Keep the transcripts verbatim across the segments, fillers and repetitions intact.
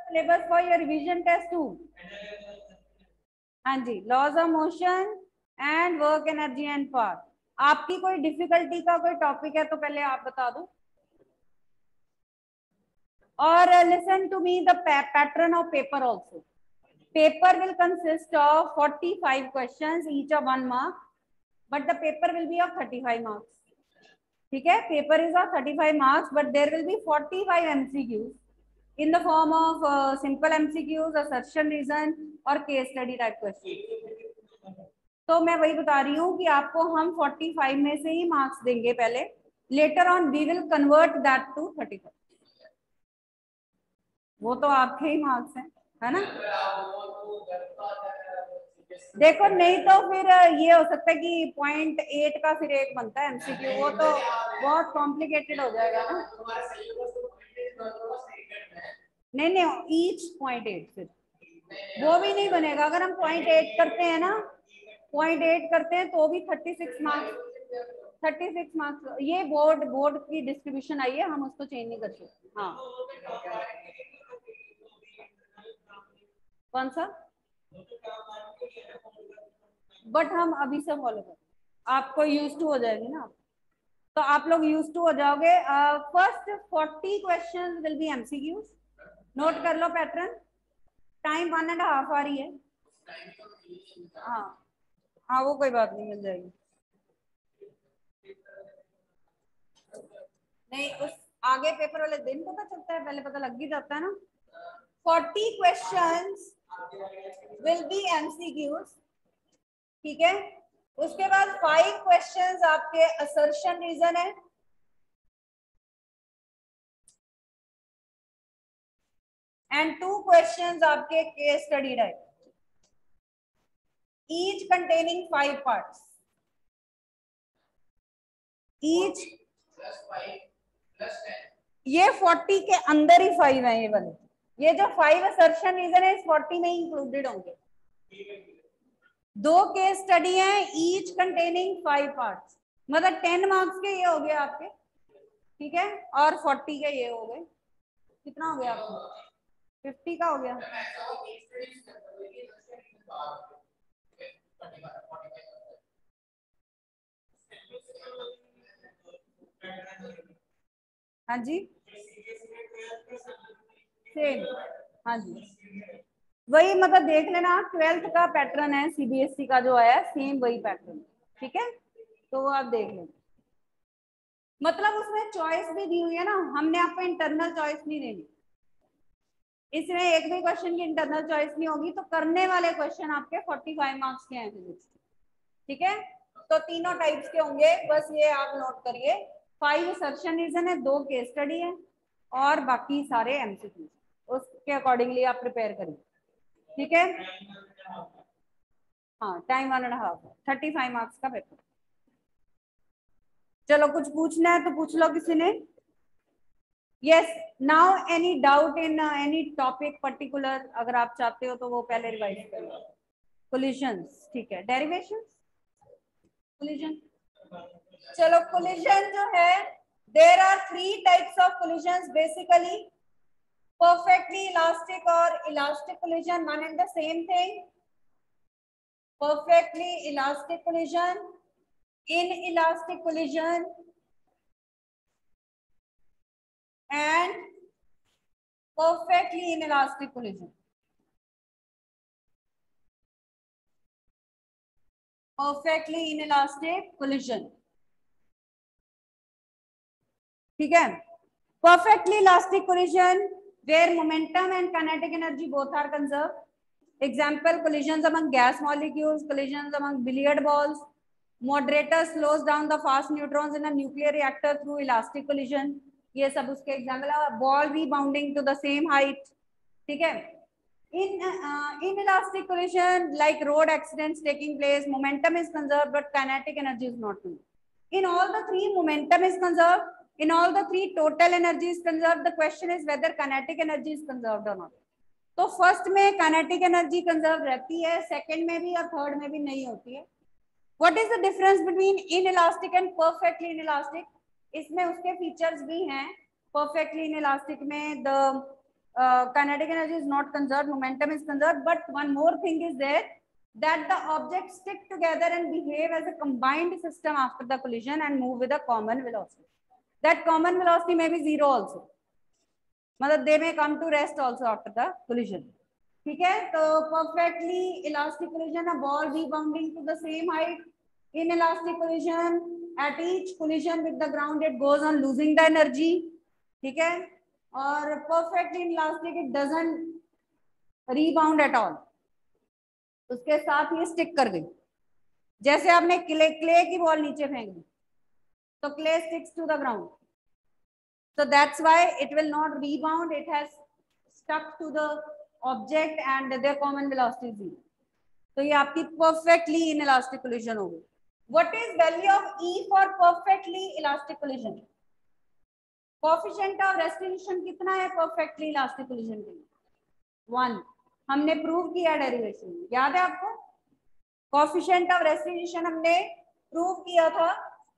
Syllabus for your revision test two. हाँ जी, laws of motion and work energy and power. आपकी कोई difficulty का कोई टॉपिक है तो पहले आप बता दो। और listen to me the pattern of paper also. Paper will consist of forty-five questions, each of one mark, but the paper will be of thirty-five marks. ठीक है, paper is of thirty-five marks, but there will be forty-five M C Qs in the form of uh, simple M C Qs, assertion reason और case study type questions. तो मैं वही बता रही हूँ कि आपको हम forty-five में से ही marks देंगे पहले, later on we will convert that to thirty-five. वो तो आपके ही marks हैं, है ना? देखो नहीं तो फिर ये हो सकता है कि पॉइंट एट का फिर एक बनता है एमसीक्यू, वो तो बहुत कॉम्प्लिकेटेड हो जाएगा ना। नहीं नहीं, ईच पॉइंट एट फिर वो भी नहीं बनेगा। अगर हम पॉइंट एट करते हैं ना, पॉइंट एट करते हैं तो भी thirty six marks thirty six marks ये बोर्ड बोर्ड की डिस्ट्रीब्यूशन आई है, हम उसको चेंज नहीं कर सकते। हाँ, कौन सा? बट हम अभी से फॉलो करें, आपको यूज टू हो जाएगी ना, तो आप लोग यूज टू हो जाओगे। First forty questions will be MCQs. Note कर लो pattern. Time one and half आ रही है। हाँ हाँ, वो कोई बात नहीं, मिल जाएगी। नहीं, उस आगे पेपर वाले दिन पता चलता है, पहले पता लग ही जाता है ना। Forty questions will be MCQs, ठीक है। उसके बाद फाइव क्वेश्चंस आपके असर्शन रीजन है, एंड टू क्वेश्चंस आपके case study type, each containing five parts. Each ये फोर्टी के अंदर ही फाइव है, ये वाले ये जो फाइव असर्शन रीजन है इस फोर्टी में इंक्लूडेड होंगे। दो केस स्टडी है, ईच कंटेनिंग फाइव पार्ट्स, मतलब टेन मार्क्स के ये हो गए आपके, ठीक है। और फोर्टी के ये हो गए, कितना हो गया आपको? फिफ्टी का हो गया। हाँ जी, सेम। हाँ जी, वही मतलब देख लेना, ट्वेल्थ का पैटर्न है सीबीएसई का जो आया, सेम वही पैटर्न, ठीक है। तो वो आप देख लेना, मतलब उसमें चॉइस भी दी हुई है ना, हमने आपको इंटरनल चॉइस नहीं देनी, इसमें एक भी क्वेश्चन की इंटरनल चॉइस नहीं होगी। तो करने वाले क्वेश्चन आपके पैंतालीस मार्क्स के हैं फिजिक्स, ठीक है। तो तीनों टाइप्स के होंगे, बस ये आप नोट करिए। फाइव सर्शन रीजन है, दो केस स्टडी है, और बाकी सारे एमसीक्यू, उसके अकॉर्डिंगली आप प्रिपेयर करिए, ठीक है। हाँ, time one and half, thirty five marks का पेपर। चलो, कुछ पूछना है तो पूछ लो किसी ने। Yes, now any doubt in any topic particular, अगर आप चाहते हो तो वो पहले रिवाइज करो। कोलिशंस, ठीक है। डेरिवेशंस, कोलिजन, चलो कोलिजन जो है, there are three types of collisions basically, perfectly elastic or elastic collision, one and the same thing. Perfectly elastic collision, inelastic collision, and perfectly inelastic collision. Perfectly inelastic collision, ठीक है। Perfectly elastic collision where momentum and kinetic energy both are conserved. Example, collisions among gas molecules, collisions among billiard balls. Moderator slows down the fast neutrons in a nuclear reactor through elastic collision. ये सब उसके example है। Ball rebounding to the same height, ठीक है। In uh, inelastic collision, like road accidents taking place, momentum is conserved but kinetic energy is not conserved. In all the three, momentum is conserved. In all the three, total energy is conserved. The question is whether kinetic energy is conserved or not. तो first में kinetic energy conserve रहती है, second में भी और third में भी नहीं होती है। What is the difference between inelastic and perfectly inelastic? इसमें उसके फीचर्स भी हैं। परफेक्टली इनइलास्टिक में the uh, kinetic energy is not conserved, momentum is conserved, but one more thing is there, that the objects stick together and behave as a combined system after the collision and move with a common velocity. That common velocity may be zero also, मतलब they may come to rest also after the collision. ठीक है, तो perfectly elastic collision, a ball rebounding to the same height. In elastic collision, at each collision with the ground, it goes on losing the energy. ठीक है, और perfectly elastic, it doesn't rebound at all. उसके साथ ये stick कर गई. जैसे आपने क्ले क्ले की बॉल नीचे फेंक दी, तो clay sticks to the ground. So that's why it will not rebound. It has stuck to the object and their common velocity is zero. तो ये आपकी perfectly inelastic collision होगी. What is value of E for perfectly elastic collision? Coefficient of restriction कितना है perfectly elastic collision के लिए? One. हमने prove किया डेरिवेशन में, याद है आपको? Coefficient of restriction हमने प्रूव किया था.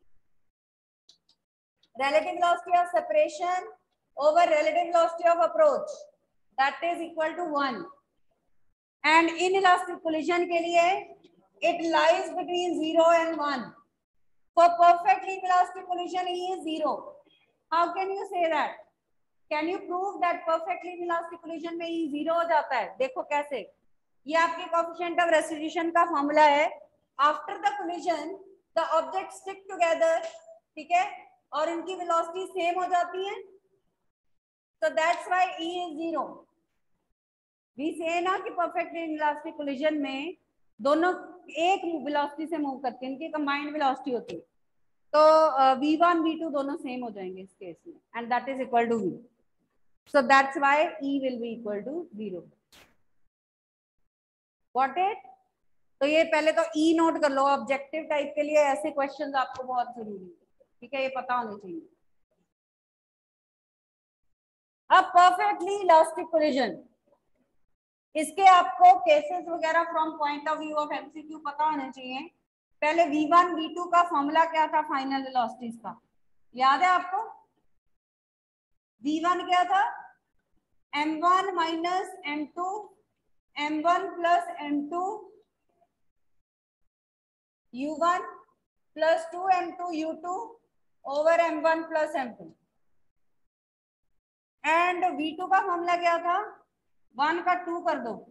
Relative velocity of separation over relative velocity of approach, that is equal to one. And inelastic collision के लिए it lies between zero and one. For perfectly inelastic collision, E is zero. How can you say that? Can you prove that perfectly inelastic collision में E zero हो जाता है? देखो कैसे. ये आपके coefficient of restriction का फॉर्मूला है. After the collision, the objects stick together, ठीक है, और इनकी वेलोसिटी सेम हो जाती है. So that's why E is zero. We say ना कि perfectly inelastic collision में दोनों एक वेलोसिटी से मूव करते हैं, इनकी कंबाइंड वेलोसिटी होती है, तो V one V two दोनों सेम हो जाएंगे इस केस में, and that is equal to V. So that's why E will be equal to zero. Got it? तो ये पहले तो E नोट कर लो. ऑब्जेक्टिव टाइप के लिए ऐसे क्वेश्चंस आपको बहुत जरूरी है, ठीक है, ये पता होना चाहिए. अब परफेक्टली इलास्टिक कोलिजन, इसके आपको केसेस वगैरह from point of view of MCQ पता होने चाहिए. पहले V one V two का फॉर्मूला क्या था फाइनल वेलोसिटीज का, याद है आपको? V one क्या था? M one minus M two M one plus M two U one plus two M two U two over M one plus M two. And V two का formula क्या था? One का two कर दो,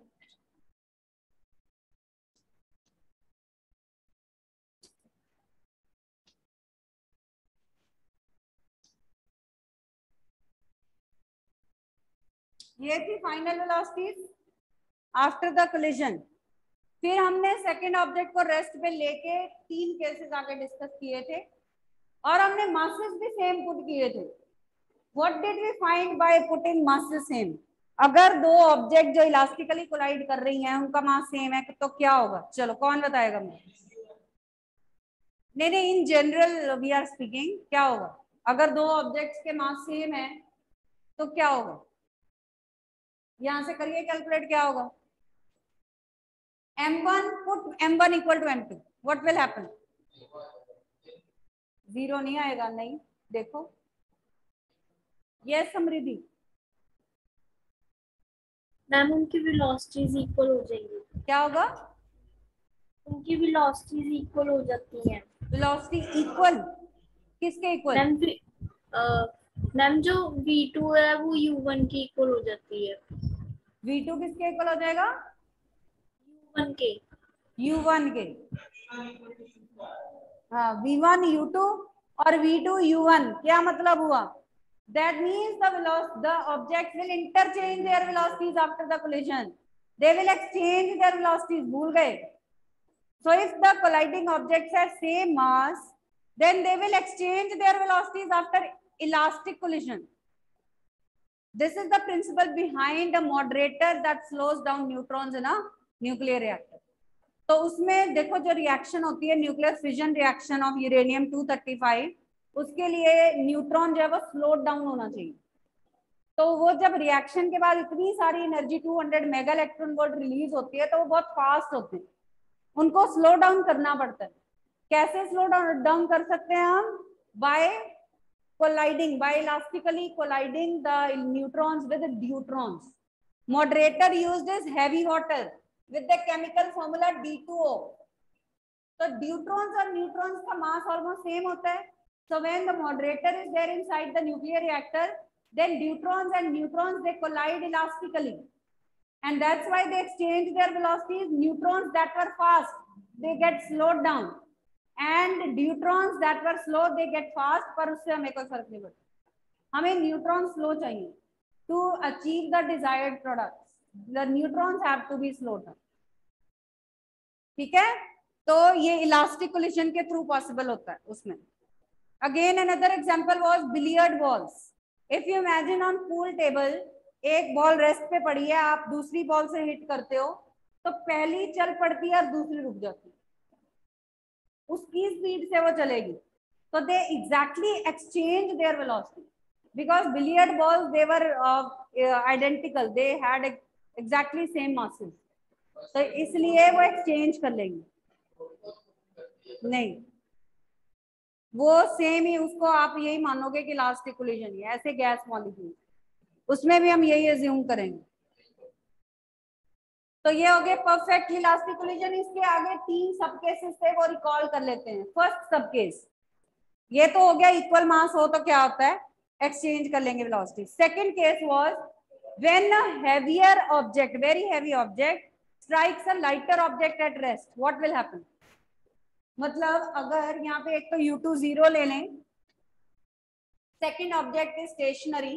ये थी final velocities after the collision. फिर हमने सेकेंड ऑब्जेक्ट को रेस्ट पे लेके तीन केसेस आगे डिस्कस किए थे और हमने मासेस भी सेम पुट किए थे. What did we find by putting masses same? अगर दो ऑब्जेक्ट जो इलास्टिकली कोलाइड कर रही हैं उनका मास सेम है तो क्या होगा? चलो कौन बताएगा मुझे? नहीं नहीं, in general we are speaking, क्या होगा अगर दो ऑब्जेक्ट्स के मास सेम है तो क्या होगा? यहां से करिए कैलकुलेट, क्या होगा? M one put M one equal to M two, what will happen? Zero नहीं आएगा. नहीं, देखो. यस समृद्धि. मैम उनकी वेलोसिटीज इक्वल हो जाएंगी. क्या होगा? उनकी वेलोसिटीज इक्वल हो जाती हैं. वेलोसिटी इक्वल किसके इक्वल? मैम मैम जो V two है वो U one की इक्वल हो जाती है. V two किसके इक्वल हो जाएगा? U one के. U one के. हाँ, V one U two और V two U one. क्या मतलब हुआ? That means the velocity, the objects will interchange their velocities after the collision. They will exchange their velocities. भूल गए? So if the colliding objects have same mass, then they will exchange their velocities after elastic collision. This is the principle behind a moderator that slows down neutrons in a nuclear reactor. तो उसमें देखो जो reaction होती है nuclear fission reaction of uranium two thirty five, उसके लिए neutron जो है वो स्लो डाउन होना चाहिए. तो वो जब रिएक्शन के बाद इतनी सारी energy two hundred mega electron volt release होती है तो वो बहुत फास्ट होते हैं, उनको स्लो डाउन करना पड़ता है. कैसे स्लो डाउन डाउन कर सकते हैं हम? By colliding, biologically colliding the neutrons with the deuterons. Moderator used is heavy water with the chemical formula D two O. So deuterons और neutrons का mass almost same होता है. So when the moderator is there inside the nuclear reactor, then deuterons and neutrons they collide elastically, and that's why they exchange their velocities. Neutrons that were fast they get slowed down, and deuterons that were slow they get fast. पर उससे हमें कोई फर्क नहीं पड़ता. हमें neutron slow चाहिए to achieve the desired products. The neutrons have to be slowed down. ठीक है, तो ये इलास्टिक कोलिजन के थ्रू पॉसिबल होता है उसमें. Again another example was billiard balls. If you imagine on pool table, एक बॉल रेस्ट पे पड़ी है, आप दूसरी बॉल से हिट करते हो तो पहली चल पड़ती है और दूसरी रुक जाती है, उसकी स्पीड से वो चलेगी. तो they exactly exchange their velocity because billiard balls they were uh, identical, they had exactly same masses. तो इसलिए वो एक्सचेंज कर लेंगे. नहीं, वो सेम ही, उसको आप यही मानोगे कि इलास्टिक कोलिजन है. ऐसे गैस मॉलिक्यूल उसमें भी हम यही अज्यूम करेंगे. तो ये हो गए परफेक्ट इलास्टिक कोलिजन. इसके आगे तीन सब केसेस थे वो रिकॉल कर लेते हैं. फर्स्ट सब केस, ये तो हो गया इक्वल मास हो तो क्या होता है, एक्सचेंज कर लेंगे velocity. Second case was when a heavier object, very heavy object strikes a lighter object at rest, what will happen. मतलब अगर यहाँ पे एक तो यू टू जीरो ले लें, second object is stationary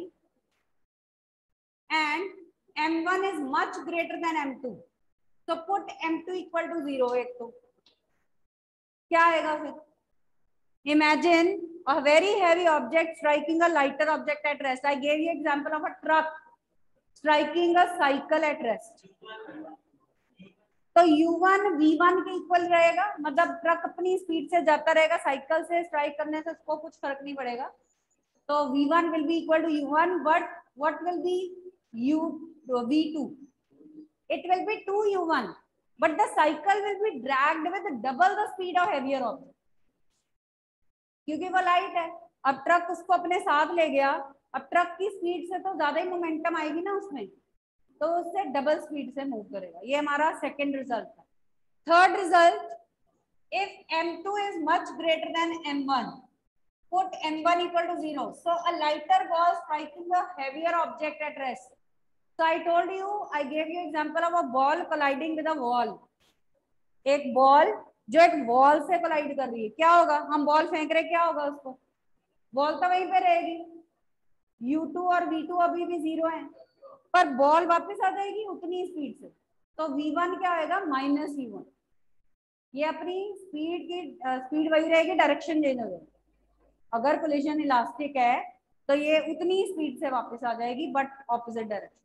and M one is much greater than M two, so put M two equal to zero. एक तो क्या आएगा फिर, imagine a very heavy object striking a lighter object at rest. I gave you example of a truck striking a cycle at rest. तो U one V one के equal रहेगा, मतलब truck अपनी स्पीड से जाता रहेगा, साइकिल से strike करने से उसको कुछ फर्क नहीं पड़ेगा. तो V one will be equal to U one, but what will be U V two, it will be two U one, but the cycle will be dragged with double the speed of heavier object, क्योंकि वो light है. अब truck उसको अपने साथ ले गया, अब ट्रक की स्पीड से तो ज्यादा ही मोमेंटम आएगी ना उसमें, तो उससे डबल स्पीड से मूव करेगा. ये हमारा सेकंड रिजल्ट था. Third result, if M two is much greater than M one, put M one equal to zero. So a lighter ball striking a heavier object at rest. So I told you, I gave you example of a ball colliding with a wall. एक ball जो एक wall से collide कर रही है, क्या होगा, हम बॉल फेंक रहे, क्या होगा उसको, बॉल तो वहीं पे रहेगी. यू टू और वी टू अभी भी जीरो है, पर बॉल वापस आ जाएगी उतनी स्पीड से. तो वी वन क्या होगा, माइनस यू वन. ये अपनी स्पीड की स्पीड वही रहेगी, डायरेक्शन चेंज हो जाएगी. अगर कोलिजन इलास्टिक है तो ये उतनी स्पीड से वापस आ जाएगी, but opposite direction.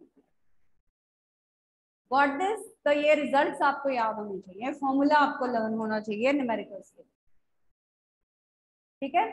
Got this? तो ये रिजल्ट्स आपको याद होने चाहिए, फॉर्मूला आपको लर्न होना चाहिए न्यूमेरिकल्स के. ठीक है,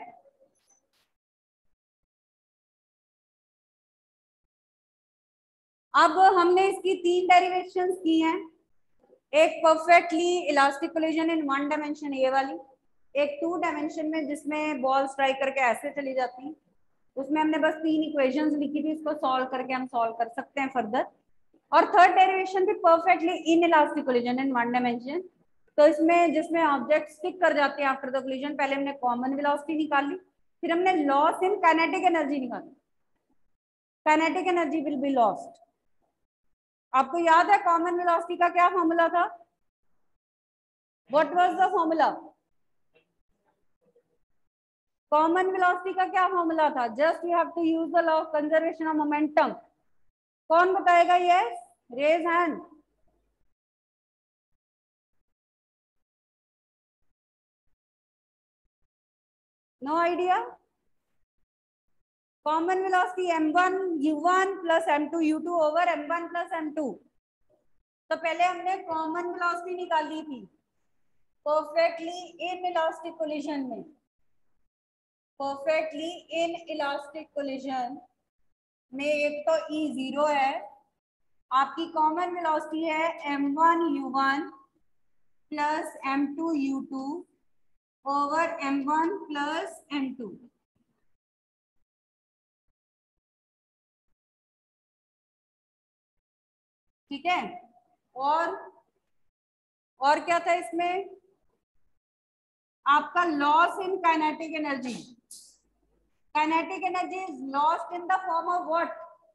अब हमने इसकी तीन डेरिवेशंस की हैं. एक perfectly elastic collision in one dimension ये वाली, एक टू डायमेंशन में जिसमें बॉल स्ट्राइक करके ऐसे चली जाती है, उसमें हमने बस तीन इक्वेशंस लिखी थी, इसको सॉल्व करके हम सॉल्व कर सकते हैं फर्दर. और थर्ड डेरिवेशन भी perfectly inelastic collision in one dimension. तो इसमें जिसमें ऑब्जेक्ट स्टिक कर जाते हैं आफ्टर द कोलिजन, पहले हमने कॉमन वेलोसिटी निकाली, फिर हमने लॉस इन काइनेटिक एनर्जी निकाली. Kinetic energy will be lost. आपको याद है कॉमन वेलोसिटी का क्या फॉर्मूला था, what was the formula, common velocity का क्या फॉर्मूला था, just you have to use the law of conservation of momentum. कौन बताएगा, yes, raise hand. No idea. Common velocity M one U one plus M two U two over M one plus M two. तो पहले हमने common velocity निकाली थी perfectly inelastic collision में. Perfectly inelastic collision में एक तो e zero है, आपकी कॉमन वेलोसिटी है M one U one plus M two U two over M one plus M two. ठीक है, और और क्या था इसमें, आपका loss in kinetic energy. Kinetic energy is lost in the form of what?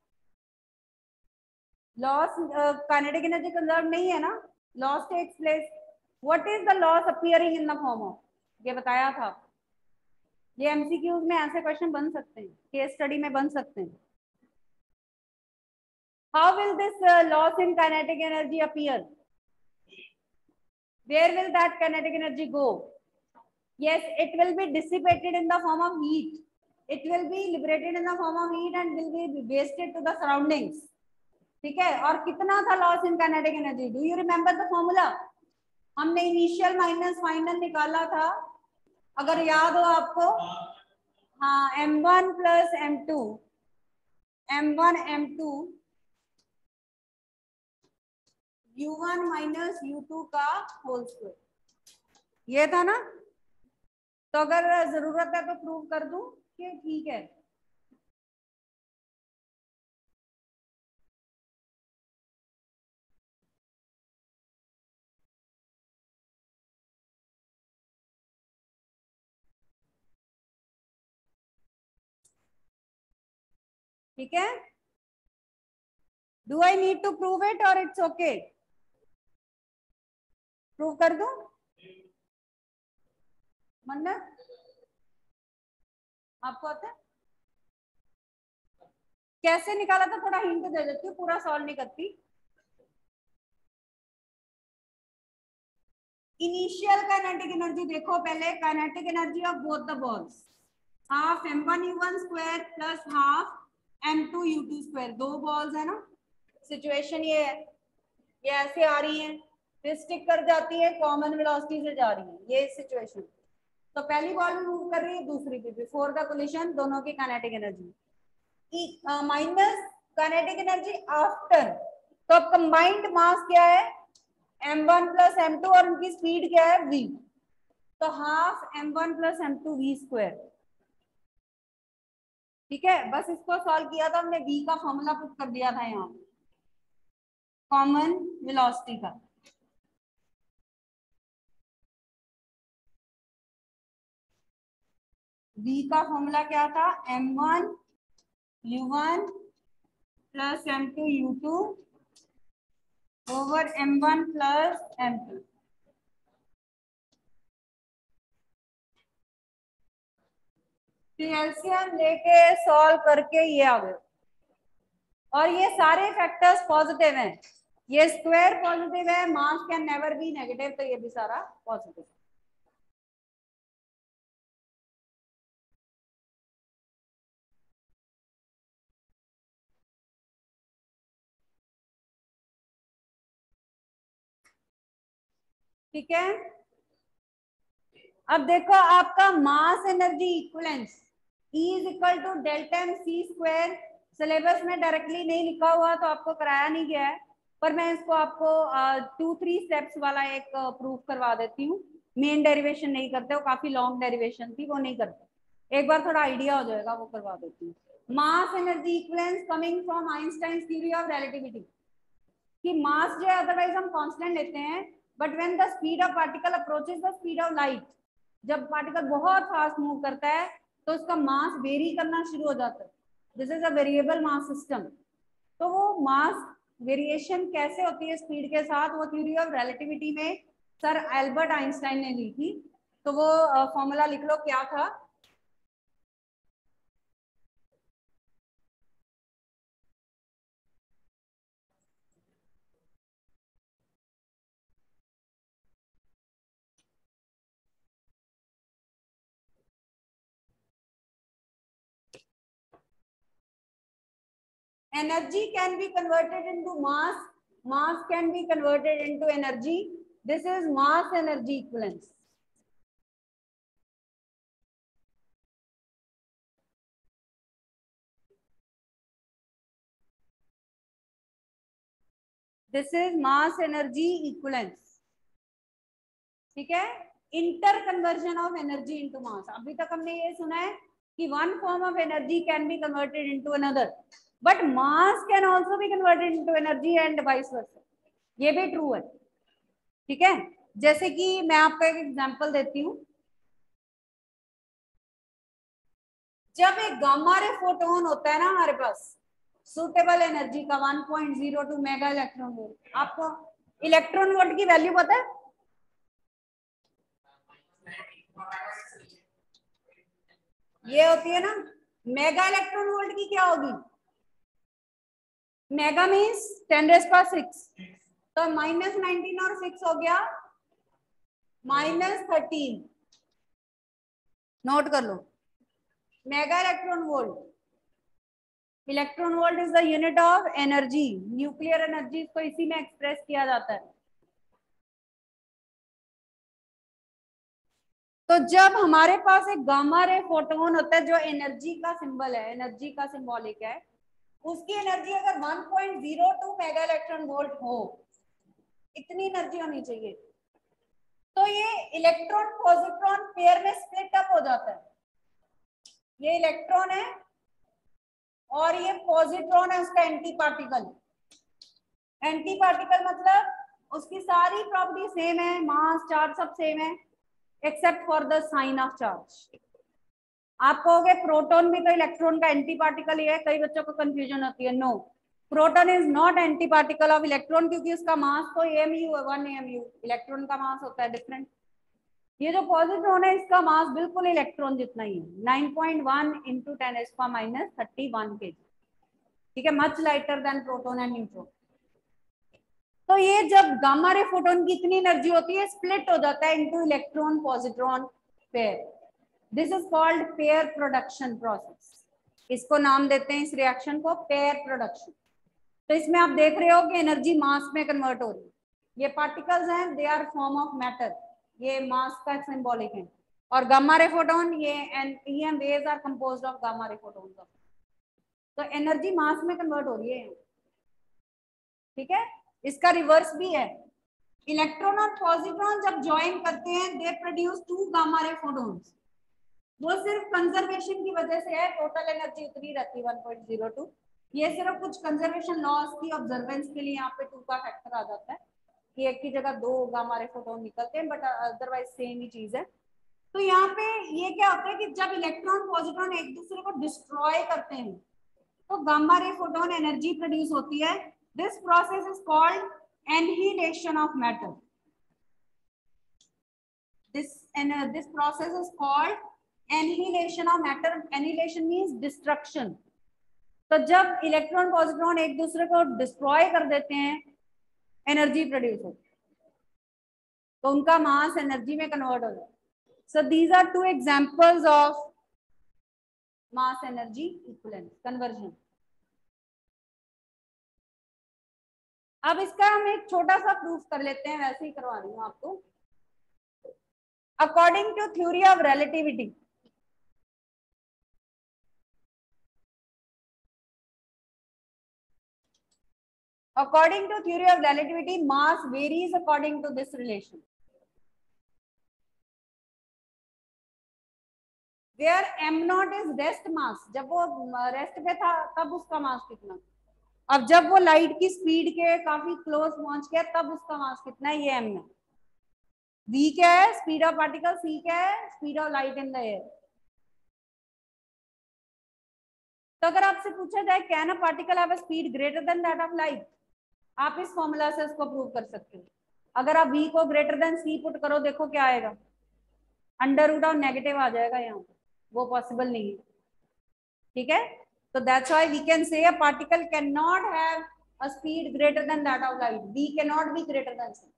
Loss, kinetic energy conserve नहीं है ना, loss takes place. What is the loss appearing in the form of? ये बताया था. ये एमसीक्यूज में ऐसे क्वेश्चन बन सकते हैं, केस स्टडी में बन सकते हैं. How will this loss in kinetic energy appear? Where will that kinetic energy go? Yes, it will be dissipated in the form of heat. It will be liberated in the form of heat and will be wasted to the surroundings. ठीक है, और कितना था loss in kinetic energy? Do you remember the formula? हमने initial minus final निकाला था, अगर याद हो आपको. हाँ, M one plus M two, M one M two U one minus U two का होल स्क्वायर, ये था ना. तो अगर जरूरत है तो प्रूव कर दूं कि ठीक है. ठीक है, do I need to prove it और इट्स ओके? प्रूव कर दूं मन्नत? आपको आता है? कैसे निकाला था थोड़ा हिंट दे देती हूँ, पूरा सॉल्व नहीं करती. इनिशियल काइनेटिक एनर्जी देखो पहले, kinetic energy of both the balls, half M one U one square plus half M two U two square. दो बॉल्स है ना, सिचुएशन ये है, ये ऐसे आ रही है, फिर स्टिक कर जाती है, कॉमन वेलोसिटी से जा रही है, ये सिचुएशन. तो पहली बॉल मूव कर रही है, दूसरी भी, बिफोर द कोलिशन दोनों की kinetic energy minus kinetic energy after. तो अब कंबाइंड मास क्या है? M one plus M two, और उनकी स्पीड क्या है? v. तो half M one plus M two V square. ठीक है, बस इसको सॉल्व किया था हमने, v का फॉर्मूला पुट कर दिया था यहाँ, कॉमन वेलोसिटी का. v का फॉर्मूला क्या था? M one U one plus M two U two over M one plus M two. LCM लेके सॉल्व करके ये आ गए, और ये सारे फैक्टर्स पॉजिटिव हैं. ये स्क्वायर पॉजिटिव है, mass can never be negative, तो ये भी सारा पॉजिटिव. ठीक है, अब देखो आपका mass energy equivalence E is equal to delta M C square. Syllabus में डायरेक्टली नहीं लिखा हुआ तो आपको कराया नहीं गया है, पर मैं इसको आपको टू थ्री स्टेप्स वाला एक प्रूफ करवा देती हूँ. मेन डेरिवेशन नहीं करते, वो काफी लॉन्ग डेरिवेशन थी, वो नहीं करते. एक बार थोड़ा आइडिया हो जाएगा, वो करवा देती हूँ. Mass energy equivalence coming from Einstein theory of relativity, कि मास जो है अदरवाइज हम कांस्टेंट लेते हैं, but when the speed of particle approaches the speed of light, जब पार्टिकल बहुत फास्ट मूव करता है तो उसका मास वेरी करना शुरू हो जाता है. This is a variable mass system. तो वो मास वेरिएशन कैसे होती है स्पीड के साथ, वो थ्योरी ऑफ रिलेटिविटी में सर एल्बर्ट आइंस्टाइन ने ली थी. तो वो फॉर्मूला लिख लो, क्या था? Energy can be converted into mass, mass can be converted into energy. This is mass energy equivalence. This is mass energy equivalence. ठीक है, interconversion of energy into mass. अभी तक हमने ये सुना है कि one form of energy can be converted into another. But mass can also be converted into energy and vice versa, ये भी ट्रू है। ठीक है, जैसे कि मैं आपको एक एग्जांपल देती हूँ। जब एक गामा रे फोटोन होता है ना हमारे पास, सुटेबल एनर्जी का one point zero two mega electron volt. आपको इलेक्ट्रॉन वोल्ट की वैल्यू पता है? ये होती है ना मेगा इलेक्ट्रॉन वोल्ट की, क्या होगी? Mega means ten raise power six, तो माइनस नाइनटीन और सिक्स हो गया माइनस थर्टीन। नोट कर लो, mega electron volt, electron volt is the unit of energy, nuclear energy को इसी में एक्सप्रेस किया जाता है। तो जब हमारे पास एक गामा रे फोटोन होता है जो एनर्जी का सिंबल है, एनर्जी का सिंबॉलिक है, उसकी एनर्जी अगर one point zero two mega electron volt हो, इतनी एनर्जी होनी चाहिए, तो ये इलेक्ट्रॉन पॉजिट्रॉन पेयर में स्प्लिट अप हो जाता है। ये इलेक्ट्रॉन है और ये पॉजिट्रॉन है, उसका एंटी पार्टिकल। एंटी पार्टिकल मतलब उसकी सारी प्रॉपर्टी सेम है, मास चार्ज सब सेम है, except for the sign of charge. आप कहोगे प्रोटॉन भी तो इलेक्ट्रॉन का एंटी पार्टिकल ही है, कई बच्चों को कंफ्यूजन होती है। No, proton is not antiparticle of electron, क्योंकि उसका मास तो एमयू है, वन एमयू। इलेक्ट्रॉन का मास होता है डिफरेंट। ये जो पॉजिट्रॉन है इसका मास बिल्कुल इलेक्ट्रॉन जितना ही है, nine point one into ten's power minus thirty one K G. ठीक है, much lighter than proton and neutron. तो ये जब गामा रे फोटोन की इतनी एनर्जी होती है, स्प्लिट हो जाता है into electron positron pair. This is called pair production process. इसको नाम देते हैं इस रिएक्शन को पेयर प्रोडक्शन। तो इसमें आप देख रहे हो कि एनर्जी मास में कन्वर्ट हो रही है। ये पार्टिकल्स हैं, they are form of matter, ये मास का सिंबॉलिक है। और गामा रे फोटोन, ये and EM waves are composed of gamma ray photon. तो एनर्जी मास में कन्वर्ट हो रही है। ठीक है, इसका रिवर्स भी है। इलेक्ट्रॉन और पॉजिट्रॉन जब ज्वाइन करते हैं, they produce two gamma ray photons. वो सिर्फ कंजर्वेशन की वजह से है, टोटल एनर्जी उतनी रहती है वन पॉइंट ज़ीरो टू। ये सिर्फ कुछ कंजर्वेशन लॉस की ऑब्जर्वेंस के लिए यहाँ पे टू का फैक्टर आ जाता है कि एक की जगह दो गामा रे फोटोन निकलते हैं, बट अदरवाइज सेम ही चीज है। तो यहाँ पे ये क्या होता है कि जब इलेक्ट्रॉन पॉजिट्रॉन एक दूसरे को डिस्ट्रॉय करते हैं तो gamma ray photon energy produce होती है। This process is called annihilation of matter. This this process is called annihilation of matter. Annihilation means destruction. तो जब इलेक्ट्रॉन पॉजिट्रॉन एक दूसरे को डिस्ट्रॉय कर देते हैं, एनर्जी प्रोड्यूस होती है, तो उनका मास एनर्जी में कन्वर्ट हो जाता है। So these are two examples of mass energy equivalence conversion. अब इसका हम एक छोटा सा प्रूफ कर लेते हैं, वैसे ही करवा रही हूँ आपको। According to theory of relativity, according to theory of relativity, mass varies according to this relation, where m naught is rest mass। जब वो रेस्ट पे था तब उसका मास कितना, अब जब वो लाइट की स्पीड के काफी क्लोज पहुंच गया तब उसका मास कितना है, ये m है। v क्या है, स्पीड ऑफ पार्टिकल। c क्या है, speed of light in the air. तो अगर आपसे पूछा जाए can a particle have a speed greater than that of light, आप इस फॉर्मूला से इसको प्रूव कर सकते हो। अगर आप v को ग्रेटर देन c पुट करो, देखो क्या आएगा, अंडर रूट ऑफ नेगेटिव आ जाएगा यहाँ पे, वो पॉसिबल नहीं है। ठीक है, तो that's why we can say a particle can not have a speed greater than that of light, v can not be greater than c।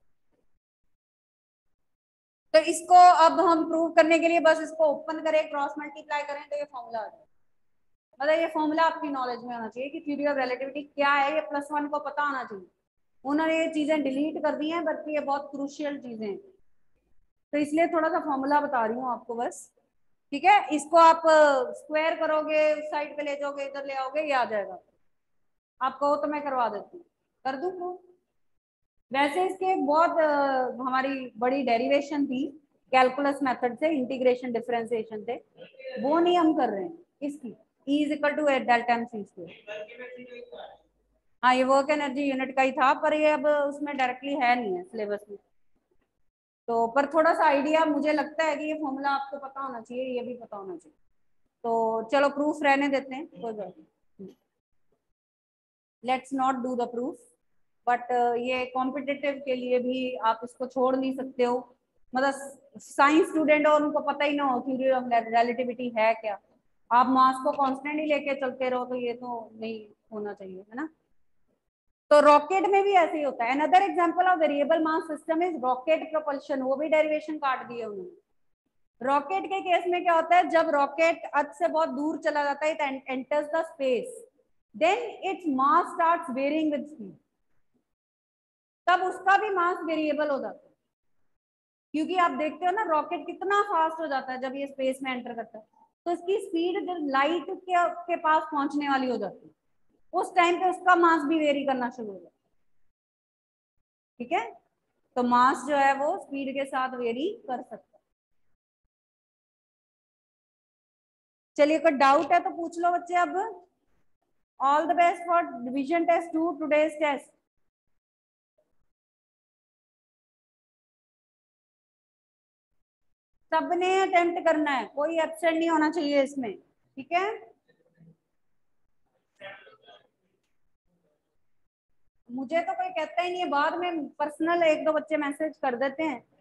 तो इसको अब हम प्रूव करने के लिए बस इसको ओपन करें, क्रॉस मल्टीप्लाई करें तो ये फॉर्मूला आ जाए। मतलब ये फॉर्मूला आपकी नॉलेज में होना चाहिए कि थ्योरी ऑफ रिलेटिविटी क्या है, ये प्लस वन को पता होना चाहिए। उन्होंने ये चीजें डिलीट कर दी हैं, बल्कि ये बहुत क्रूशियल चीजें हैं, तो इसलिए थोड़ा सा फॉर्मूला बता रही हूँ आपको बस। ठीक है, इसको आप स्क्वायर करोगे, उस साइड पे ले जाओगे, इधर ले आओगे, ये आ जाएगा। आप कहो तो मैं करवा देती हूँ, कर दूँ प्रूफ। वैसे इसके एक बहुत uh, हमारी बड़ी डेरिवेशन थी कैलकुलस मेथड से, इंटीग्रेशन डिफरेंशिएशन से, वो नहीं हम कर रहे हैं इसकी। E is equal to delta M C square. हाँ ये वर्क एनर्जी यूनिट का ही था, पर ये अब उसमें डायरेक्टली है नहीं है सिलेबस में, तो पर थोड़ा सा आइडिया मुझे लगता है कि ये फॉर्मूला आपको पता होना चाहिए, ये भी पता होना चाहिए। तो चलो प्रूफ रहने देते हैं, कोई बात नहीं, let's not do the proof, but ये कॉम्पिटिटिव के लिए भी आप इसको छोड़ नहीं सकते हो। मतलब साइंस स्टूडेंट और उनको पता ही ना हो थ्योरी ऑफ रिलेटिविटी है क्या, आप मास को कांस्टेंट ही लेके चलते रहो, तो ये तो नहीं होना चाहिए, है ना। तो रॉकेट में भी ऐसे ही होता है। Another example of variable mass system is rocket propulsion, वो भी डेरिवेशन काट दिए उन्होंने। रॉकेट के केस में क्या होता है, जब रॉकेट अर्थ से बहुत दूर चला जाता है, it enters the space, then its mass starts varying with speed, तब उसका भी मास वेरिएबल हो जाता है, क्योंकि आप देखते हो ना रॉकेट कितना फास्ट हो जाता है जब ये स्पेस में एंटर करता है, तो इसकी स्पीड जब लाइट के, के पास पहुंचने वाली हो जाती है, उस टाइम पे उसका मास भी वेरी करना शुरू हो जाता है। ठीक है, तो मास जो है वो स्पीड के साथ वेरी कर सकता है। चलिए कोई डाउट है तो पूछ लो बच्चे अब। All the best for division test to today's test. सबने अटेम्प्ट करना है, कोई एब्सेंट नहीं होना चाहिए इसमें, ठीक है। मुझे तो कोई कहता ही नहीं है, बाद में पर्सनल एक दो बच्चे मैसेज कर देते हैं